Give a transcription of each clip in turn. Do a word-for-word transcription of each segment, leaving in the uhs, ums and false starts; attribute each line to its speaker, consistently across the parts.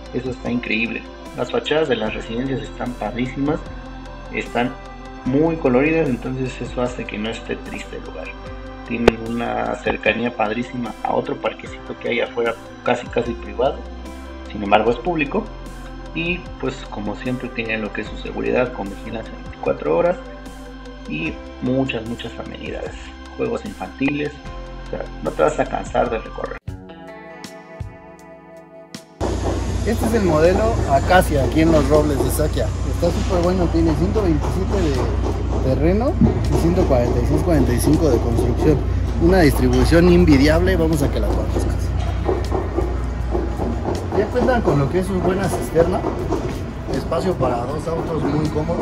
Speaker 1: Eso está increíble. Las fachadas de las residencias están padrísimas, están muy coloridas, entonces eso hace que no esté triste el lugar. Tienen una cercanía padrísima a otro parquecito que hay afuera, casi casi privado, sin embargo es público. Y pues como siempre tienen lo que es su seguridad con vigilancia veinticuatro horas y muchas muchas amenidades, juegos infantiles, o sea, no te vas a cansar de recorrer.
Speaker 2: Este es el modelo Acacia aquí en Los Robles de Saquia. Está súper bueno, tiene ciento veintisiete de terreno y ciento cuarenta y seis cuarenta y cinco de construcción. Una distribución invidiable, vamos a que la conozcas. Ya cuentan con lo que es su buena cisterna, espacio para dos autos muy cómodo.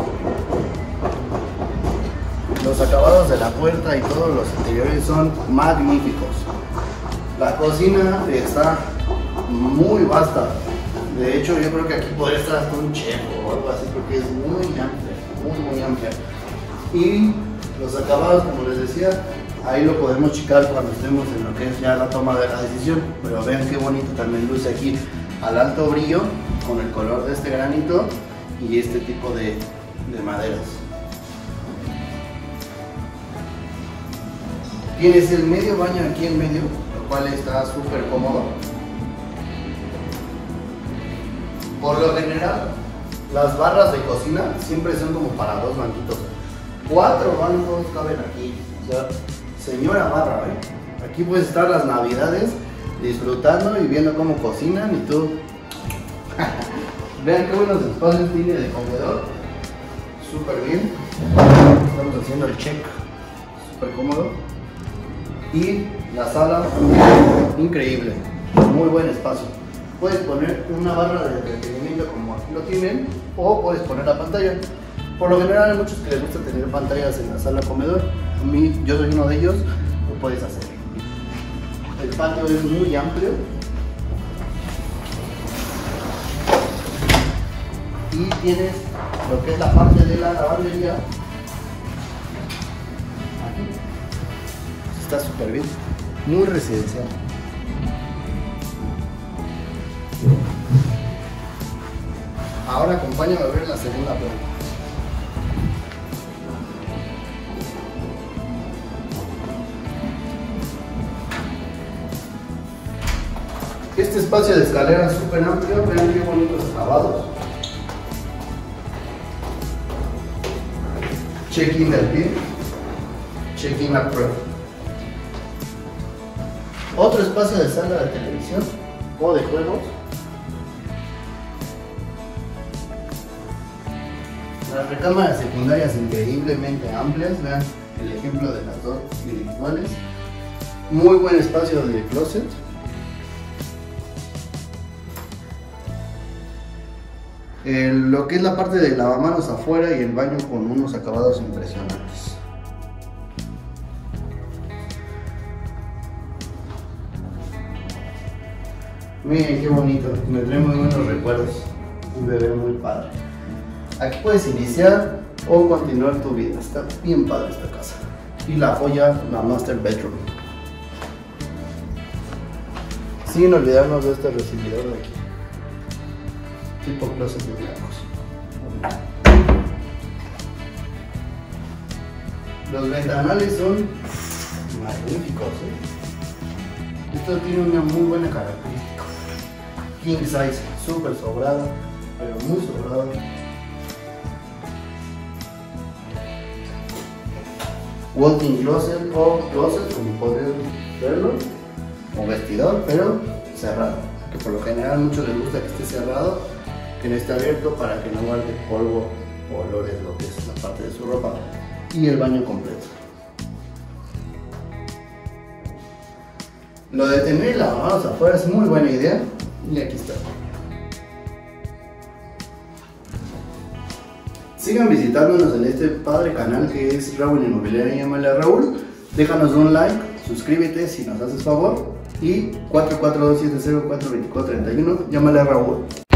Speaker 2: Los acabados de la puerta y todos los interiores son magníficos. La cocina está muy vasta. De hecho, yo creo que aquí podría estar hasta un chef o algo así porque es muy amplia, muy muy amplia. Y los acabados, como les decía, ahí lo podemos checar cuando estemos en lo que es ya la toma de la decisión. Pero vean qué bonito también luce aquí al alto brillo con el color de este granito y este tipo de, de maderas. Tienes el medio baño aquí en medio, lo cual está súper cómodo. Por lo general, las barras de cocina siempre son como para dos banquitos. Cuatro bancos caben aquí. O sea, señora barra, ¿eh? Aquí puedes estar las navidades disfrutando y viendo cómo cocinan y tú. Vean qué buenos espacios tiene de comedor. Súper bien. Estamos haciendo el check. Súper cómodo. Y la sala, increíble. Muy buen espacio. Puedes poner una barra de entretenimiento como aquí lo tienen, o puedes poner la pantalla. Por lo general hay muchos que les gusta tener pantallas en la sala comedor. A mí, yo soy uno de ellos, lo puedes hacer. El patio es muy amplio. Y tienes lo que es la parte de la lavandería. Aquí. Está súper bien. Muy residencial. Ahora acompáñame a ver la segunda planta. Este espacio de escalera es súper amplio, vean qué bonitos acabados. Check-in del pie, check-in al prueba. Otro espacio de sala de televisión o de juegos. Las recámaras secundarias increíblemente amplias, vean el ejemplo de las dos individuales. Muy buen espacio de closet. El, lo que es la parte de lavamanos afuera y el baño con unos acabados impresionantes. Miren qué bonito, me trae muy buenos recuerdos. Un bebé muy padre. Aquí puedes iniciar o continuar tu vida. Está bien padre esta casa. Y la joya, la master bedroom. Sin olvidarnos de este recibidor de aquí. Tipo closet de blancos. Los ventanales son magníficos, ¿eh? Esto tiene una muy buena característica. King size, súper sobrado, pero muy sobrado. Walk-in closet o closet, como podrían verlo, o vestidor, pero cerrado. Que por lo general a muchos les gusta que esté cerrado, que no esté abierto para que no guarde polvo o olores, lo que es la parte de su ropa. Y el baño completo. Lo de tener lavamanos afuera es muy buena idea. Y aquí está. Sigan visitándonos en este padre canal que es Raúl Inmobiliaria. Llámale a Raúl. Déjanos un like, suscríbete si nos haces favor. Y cuatro cuatro dos siete cero cuatro dos cuatro tres uno. Llámale a Raúl.